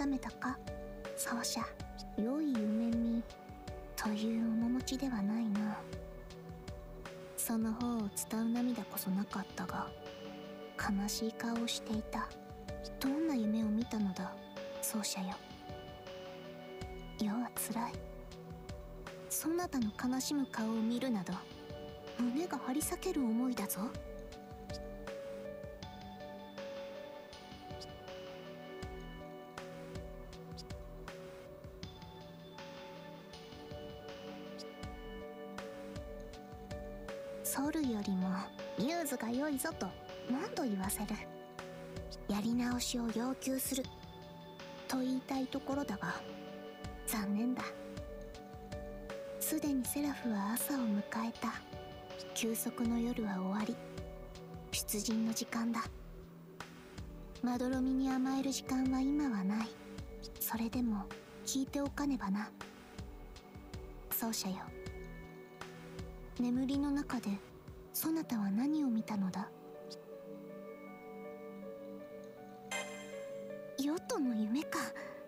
めたか、奏者。良い夢見という面持ちではないな。その方を伝う涙こそなかったが、悲しい顔をしていた。どんな夢を見たのだ、奏者よ。世はつらい。そなたの悲しむ顔を見るなど、胸が張り裂ける思いだぞ。ソルよりもミューズが良いぞと何度言わせる。やり直しを要求すると言いたいところだが、残念だ。すでにセラフは朝を迎えた。休息の夜は終わり、出陣の時間だ。まどろみに甘える時間は今はない。それでも聞いておかねばな。奏者よ、眠りの中でそなたは何を見たのだ。ヨトの夢か。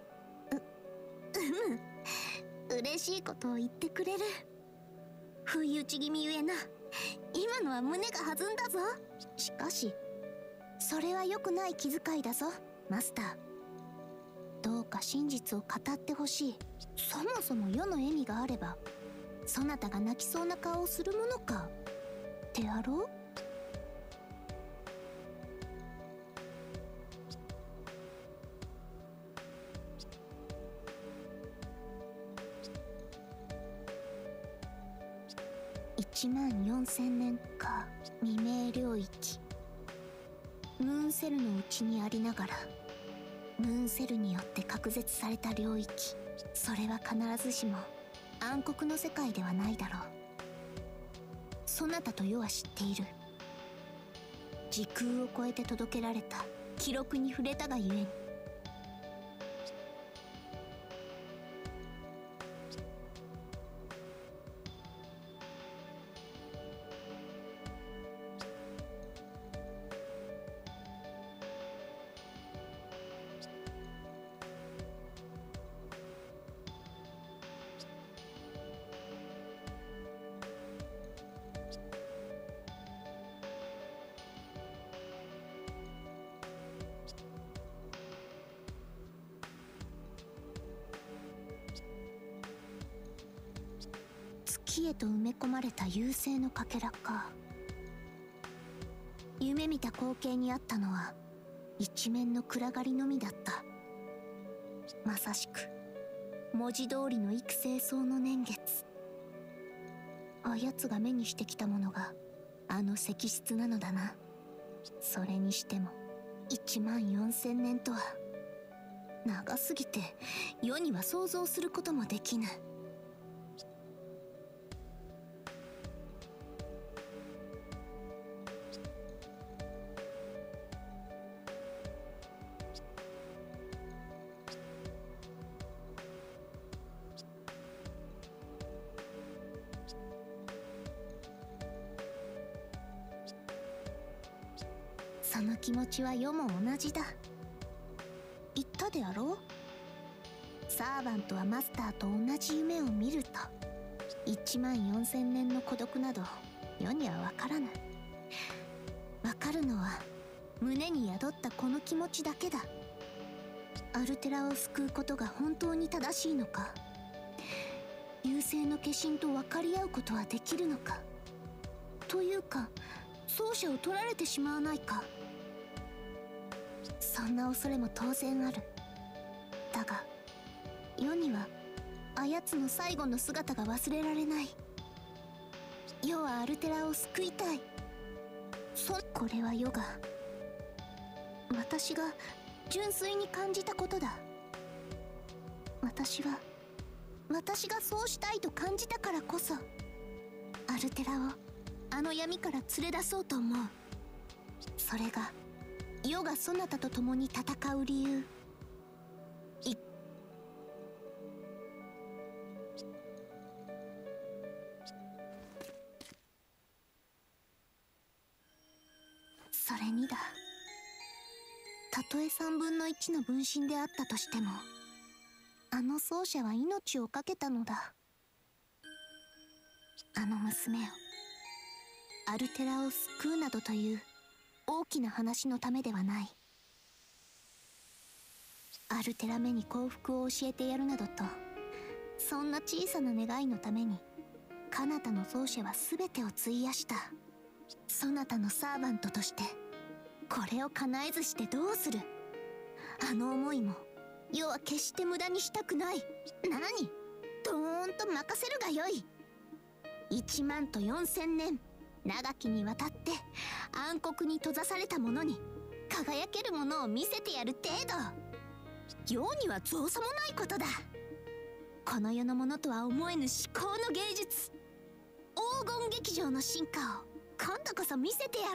嬉しいことを言ってくれる。不意打ち気味ゆえな。今のは胸が弾んだぞ。しかしそれは良くない気遣いだぞ、マスター。どうか真実を語ってほしい。そもそも世の笑みがあれば、そなたが泣きそうな顔をするものかってやろう。14000年か。未明領域。ムーンセルの内にありながら、ムーンセルによって隔絶された領域。それは必ずしも暗黒の世界ではないだろう。そなたと世は知っている。時空を超えて届けられた記録に触れたがゆえに。月へと埋め込まれた優勢のかけらか。夢見た光景にあったのは一面の暗がりのみだった。まさしく文字通りの幾星霜の年月。あやつが目にしてきたものがあの石室なのだな。それにしても14000年とは長すぎて世には想像することもできぬ。その気持ちは世も同じだ。言ったであろう。サーバントはマスターと同じ夢を見ると。14000年の孤独など世には分からぬ。分かるのは胸に宿ったこの気持ちだけだ。アルテラを救うことが本当に正しいのか。優勢の化身と分かり合うことはできるのか。というか奏者を取られてしまわないか。そんな恐れも当然ある。だが世にはあやつの最後の姿が忘れられない。世はアルテラを救いたい。これは世が、私が純粋に感じたことだ。私がそうしたいと感じたからこそ、アルテラをあの闇から連れ出そうと思う。それが世がそなたと共に戦う理由。それにだ。たとえ3分の1の分身であったとしても、あの奏者は命を懸けたのだ。あの娘を、アルテラを救うなどという大きな話のためではない。アルテラめに幸福を教えてやるなどと、そんな小さな願いのために彼方の奏者は全てを費やした。そなたのサーバントとしてこれを叶えずしてどうする。あの思いも世は決して無駄にしたくない。何、どーんと任せるがよい。1万と4000年長きにわたって暗黒に閉ざされた者に輝けるものを見せてやる程度。世には造作もないことだ。この世のものとは思えぬ至高の芸術、黄金劇場の進化を今度こそ見せてやろう。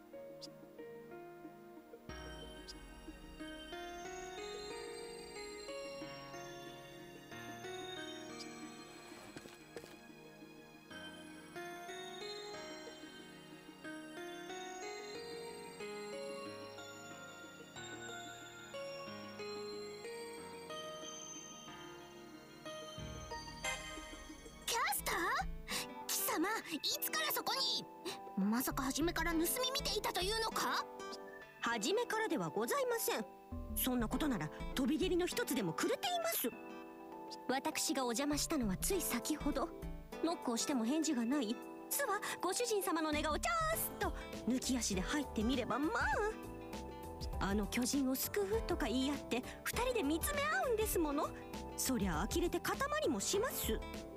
キャスター？貴様、いつからそこに？まさか初めから盗み見ていたというのか？ 初めからではございません。そんなことなら飛び蹴りの一つでもくれています。私がお邪魔したのはつい先ほど。ノックをしても返事がない。巣はご主人様の願をチャースと抜き足で入ってみれば、まああの巨人を救うとか言い合って二人で見つめ合うんですもの。そりゃ呆れて固まりもします。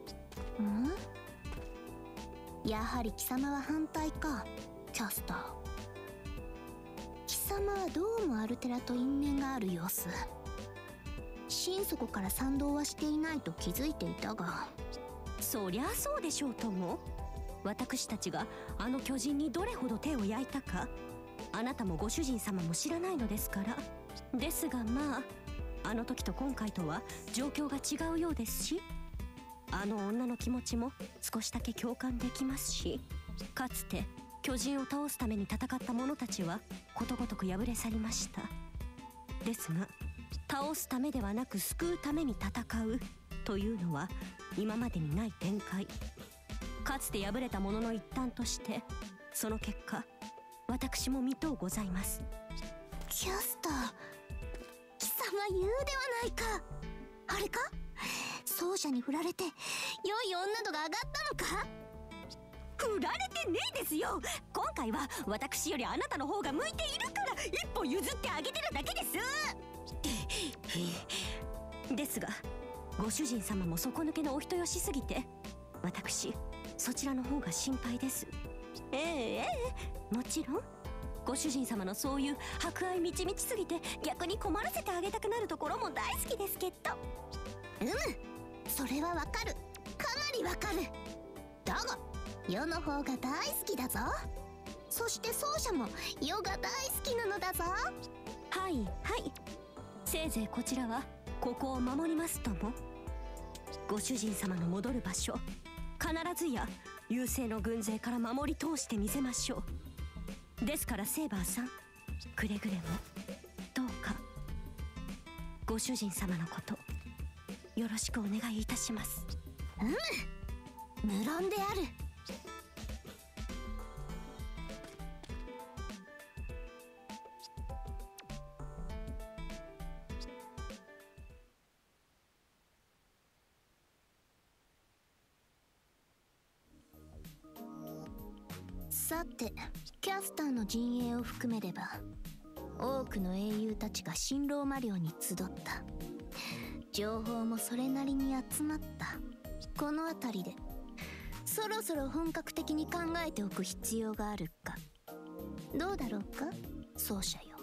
やはり貴様は反対か、キャスター。貴様はどうもアルテラと因縁がある様子。心底から賛同はしていないと気づいていたが。 そりゃそうでしょうとも。私たちがあの巨人にどれほど手を焼いたか、あなたもご主人様も知らないのですから。ですがまあ、あの時と今回とは状況が違うようですし、あの女の気持ちも少しだけ共感できますし、かつて巨人を倒すために戦った者たちはことごとく敗れ去りました。ですが倒すためではなく救うために戦うというのは今までにない展開。かつて敗れた者の一端としてその結果、私も見とうございます。 キャスター、貴様言うではないか。あれか、奏者に振られて良い女度が上がったのか？ 振られてねえですよ。今回は私よりあなたの方が向いているから一歩譲ってあげてるだけです。ですがご主人様も底抜けのお人よしすぎて、私そちらの方が心配です。もちろんご主人様のそういう博愛満ち満ちすぎて逆に困らせてあげたくなるところも大好きですけど。 それはわかる。かなりわかる。だが世の方が大好きだぞ。そして奏者も世が大好きなのだぞ。 はいはい、せいぜいこちらはここを守りますとも。ご主人様の戻る場所、必ずや優勢の軍勢から守り通してみせましょう。ですからセーバーさん、くれぐれもどうかご主人様のことよろしくお願いいたします。 無論である。さて、キャスターの陣営を含めれば多くの英雄たちが新ローマ領に集った。情報もそれなりに集まった。この辺りでそろそろ本格的に考えておく必要があるか。どうだろうか、奏者よ。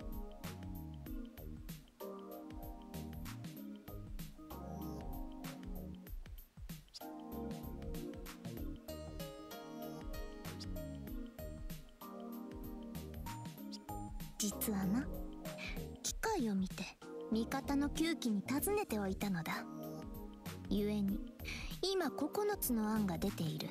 実はな、機会を見て味方の9機に尋ねておいたのだ。故に今9つの案が出ている。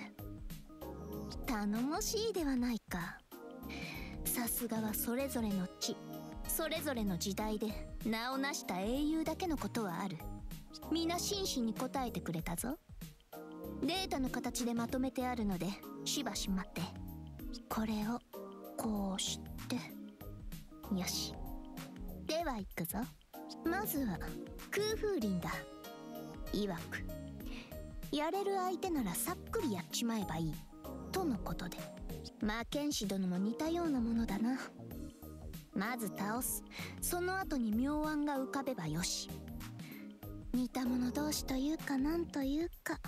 頼もしいではないか。さすがはそれぞれの地、 それぞれの時代で名を成した英雄だけのことはある。皆真摯に答えてくれたぞ。データの形でまとめてあるのでしばし待って。これをこうして、よし。では行くぞ。まずは空風林だ。曰くやれる相手ならさっくりやっちまえばいいとのことで、魔剣士殿も似たようなものだな。まず倒す。その後に妙案が浮かべばよし。似た者同士というかなんというか。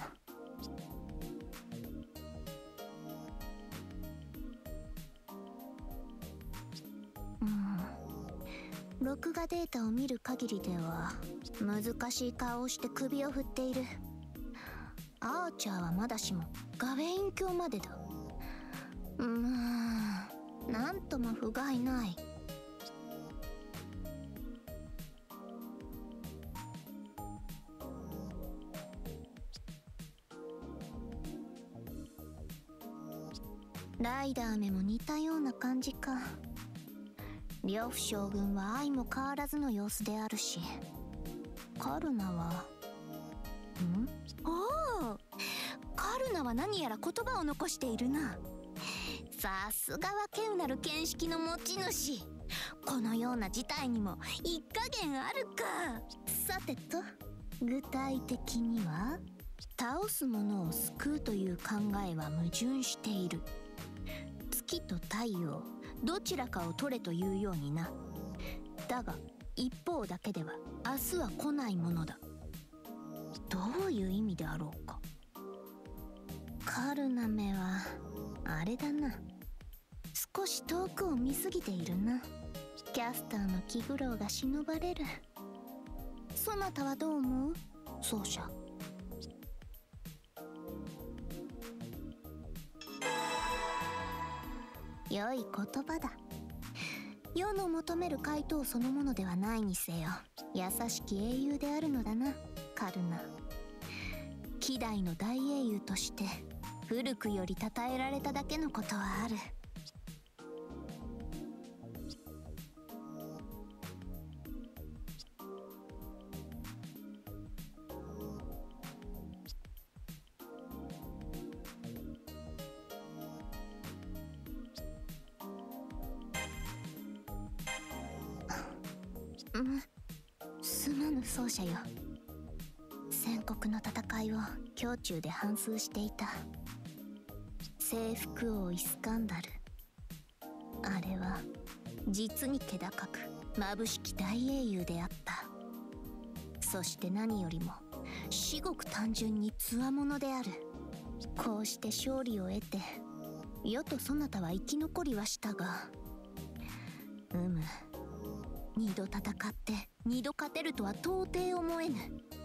録画データを見る限りでは難しい顔をして首を振っている。アーチャーはまだしもガウェイン卿までだ。なんとも不甲斐ない。ライダーめも似たような感じか。呂布将軍は相も変わらずの様子であるし、カルナはおお、カルナは何やら言葉を残しているな。さすがは稀有なる見識の持ち主。このような事態にも一加減あるか。さてと、具体的には倒す者を救うという考えは矛盾している。月と太陽どちらかを取れというようにな。だが一方だけでは明日は来ないものだ。どういう意味であろうか。カルナめはあれだな、少し遠くを見すぎているな。キャスターの気苦労が忍ばれる。そなたはどう思う、奏者。良い言葉だ。世の求める回答そのものではないにせよ、優しき英雄であるのだな、カルナ。希代の大英雄として古くより称えられただけのことはある。すまぬ奏者よ。戦国の戦いを胸中で反芻していた。征服王イスカンダル、あれは実に気高く眩しき大英雄であった。そして何よりも至極単純に強者である。こうして勝利を得て世とそなたは生き残りはしたが、二度戦って二度勝てるとは到底思えぬ。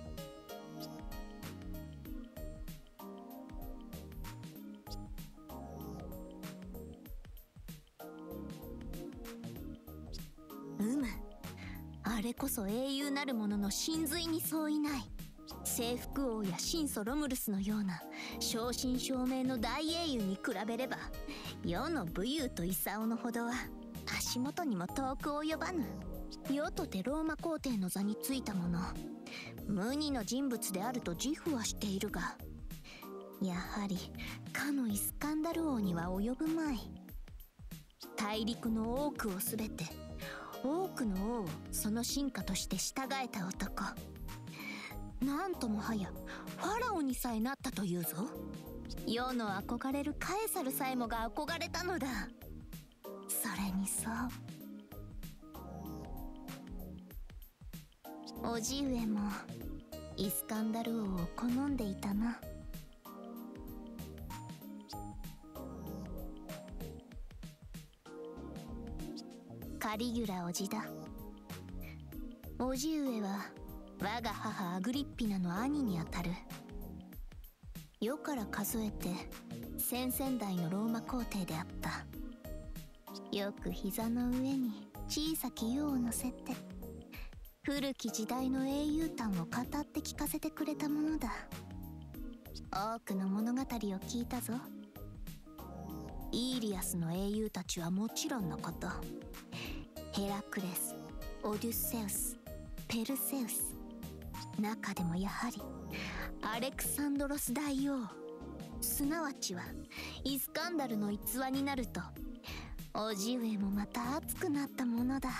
あれこそ英雄なる者の真髄に相違ない。征服王や神祖ロムルスのような正真正銘の大英雄に比べれば、世の武勇と勲のほどは足元にも遠く及ばぬ。世とてローマ皇帝の座についた者、無二の人物であると自負はしているが、やはりかのイスカンダル王には及ぶまい。大陸の多くを全て、多くの王をその進化として従えた男。なんともはやファラオにさえなったというぞ。世の憧れるカエサルさえもが憧れたのだ。それにそう叔父上もイスカンダル王を好んでいたな。カリギュラ叔父だ。叔父上は我が母アグリッピナの兄にあたる。世から数えて先々代のローマ皇帝であった。よく膝の上に小さき世を乗せて古き時代の英雄譚を語って聞かせてくれたものだ。多くの物語を聞いたぞ。イーリアスの英雄たちはもちろんのこと、 ヘラクレス、オデュッセウス、ペルセウス、中でもやはりアレクサンドロス大王、すなわちはイスカンダルの逸話になると叔父上もまた熱くなったものだ。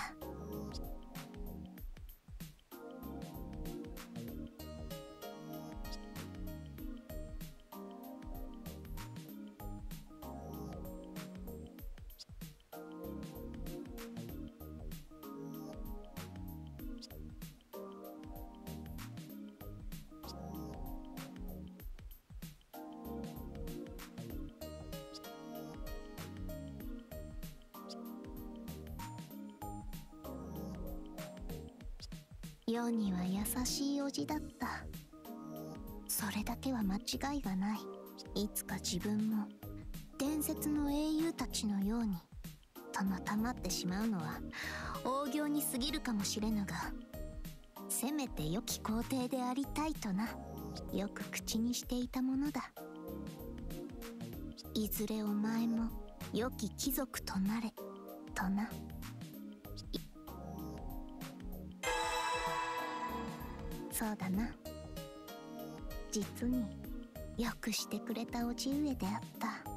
世には優しい叔父だった。それだけは間違いがない。いつか自分も伝説の英雄たちのように殿たまってしまうのは大行に過ぎるかもしれぬが、せめて良き皇帝でありたいとな、よく口にしていたものだ。いずれお前も良き貴族となれとな。そうだな。実によくしてくれた叔父上であった。